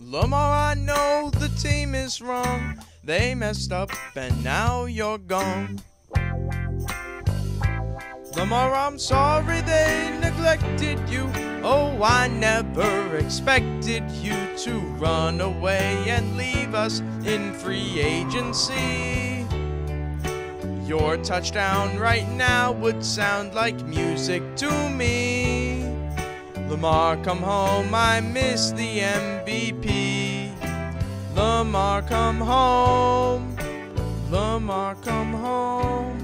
Lamar, I know the team is wrong. They messed up and now you're gone. Lamar, I'm sorry they neglected you. Oh, I never expected you to run away and leave us in free agency. Your touchdown right now would sound like music to me. Lamar, come home, I miss the MVP. Lamar, come home. Lamar, come home.